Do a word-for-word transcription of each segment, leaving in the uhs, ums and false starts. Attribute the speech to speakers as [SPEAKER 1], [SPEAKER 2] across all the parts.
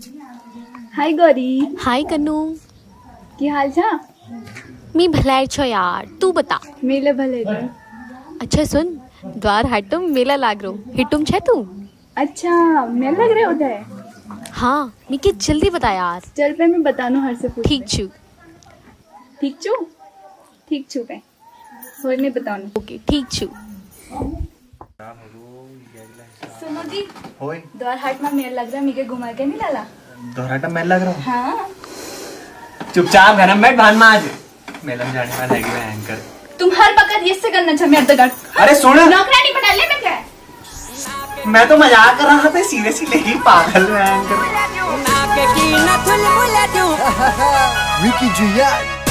[SPEAKER 1] हाय गौरी।
[SPEAKER 2] हाय कन्नू।
[SPEAKER 1] की हाल छा?
[SPEAKER 2] मी भलाय छो यार, तू बता।
[SPEAKER 1] मेले भले रे।
[SPEAKER 2] अच्छा सुन, द्वार हाटम मेला लाग रो, हिटुम छे तू?
[SPEAKER 1] अच्छा मेला लग रहे उधर?
[SPEAKER 2] हाँ, मिकी जल्दी बता यार।
[SPEAKER 1] चल पे मैं बतानू हर से पूछ।
[SPEAKER 2] ठीक छू।
[SPEAKER 1] ठीक छू? ठीक छू पे। और नहीं बताऊँ।
[SPEAKER 2] ओके ठीक छू।
[SPEAKER 1] सुनो दी।
[SPEAKER 3] होय
[SPEAKER 1] द्वार हाट में मेला लग रहा, मिके घुमा के नहीं लाला?
[SPEAKER 3] दोहराटा मेला लग रहा।
[SPEAKER 1] हाँ।
[SPEAKER 3] चुपचाप घर में बैठ भान में आज मेला में जाने वाला है एंकर।
[SPEAKER 1] तुम हर वक्त ये से करना चाह मेरे दगड़।
[SPEAKER 3] अरे सुन,
[SPEAKER 1] नौकरानी बना ले मैं क्या?
[SPEAKER 3] मैं तो मजाक कर रहा था, सीरियसली लेकिन पागल है एंकर।
[SPEAKER 4] विकी जिया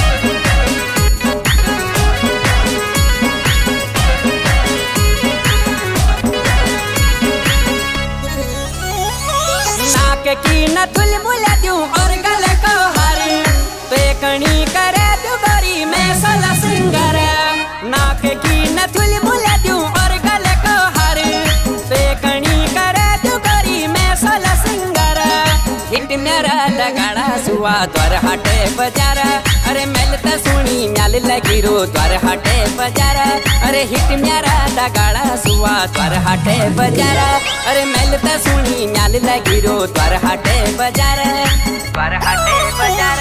[SPEAKER 5] नाक की न थुल मुला दूं और गल को हरी पे कणी करे तू गोरी मैं सला सिंगर। नाक की न थुल मुला दूं और गल को हरी पे कणी करे तू गोरी मैं सला सिंगर। हिट मेरा लगाड़ा सुआ द्वार हाटे बाजार, अरे मेलता सुनी म्याल लगी रो द्वार हाटे बाजार। अरे हिट मेरा लगाड़ा सुआ द्वार हाटे बाजार, अरे मेलता सुनी म्याल लगी रो द्वार हाटे बाजार। द्वार हाटे बाजार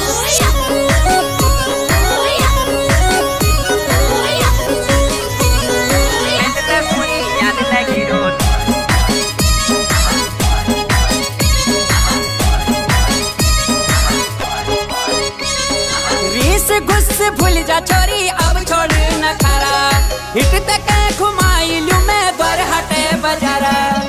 [SPEAKER 5] मेलता सुनी म्याल लगी रो। गुस्से भूल जा छोरी अब छोड़ न खारा, हिट तक घुमाई लू मैं द्वार हटे बाजारा।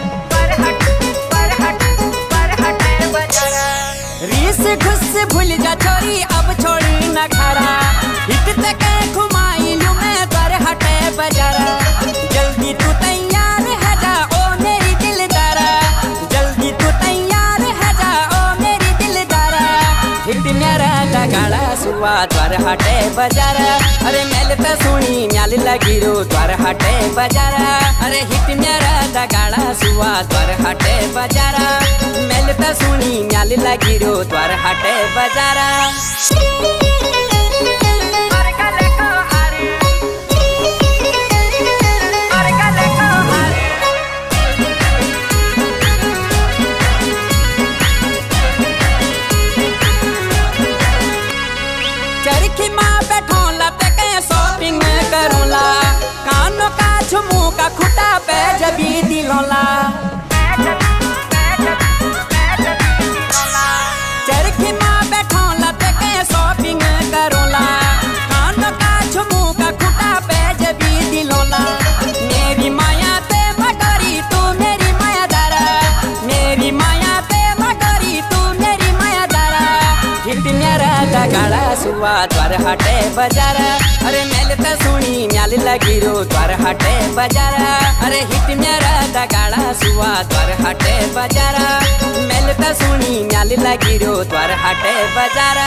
[SPEAKER 5] रीस गुस्से भूल जा छोरी अब छोड़ न खारा, हिट तक घुमाई लू मैं द्वार हटे बाजारा। जल्दी तू तैयार है जा ओ मेरी दिलदारा, जल्दी तू तैयार है जा ओ मेरी दिलदारा। हिट मेरा लगाड़ा सुआ द्वार हाटे बाजार, अरे मेलता सुनी म्याल लगी रो द्वार हाटे बाजार। अरे हिट मेरा लगाड़ा सुआ द्वार हाटे बाजार, मेलता सुनी म्याल लगी रो द्वार हाटे बाजार। चरखी माँ बैठोला ते कहीं शॉपिंग करोला, कानों का झुमू का खुटा पे जबी दिलोला। चरखी माँ बैठोला ते कहीं शॉपिंग करोला, कानों का झुमू का खुटा पे जबी दिलोला। मेरी माया ते मगरी तू मेरी माया दारा, मेरी माया ते मगरी तू मेरी माया दारा। हिट मेरा लगाड़ा सुआ द्वार हाटे बाजार, अरे मेलता सुनी म्याल लगी रो द्वार हाटे बाजार। अरे हिट मेरा लगाड़ा सुआ द्वार हाटे बाजार, मेलता सुनी म्याल लगी रो द्वार हाटे बाजार।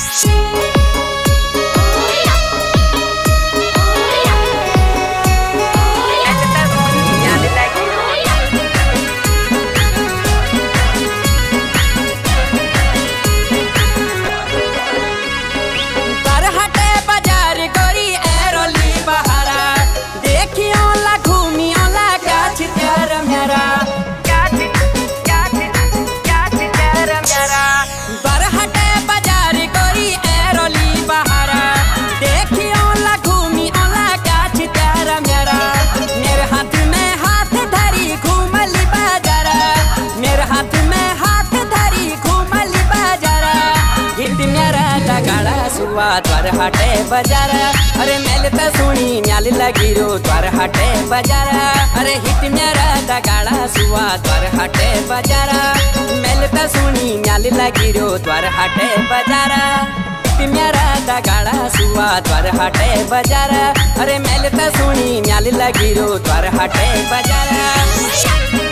[SPEAKER 5] द्वार हाटे बाजार, अरे मेलता सुनी म्याल लगी रो द्वार हाटे बाजार। अरे हिट मेरा लगाड़ा सुआ द्वार हाटे बाजार, मेलता सुनी म्याल लगी रो द्वार हाटे बाजार। हिट मेरा लगाड़ा सुआ द्वार हाटे बाजार, अरे मेलता सुनी म्याल लगी रो द्वार हाटे बाजार।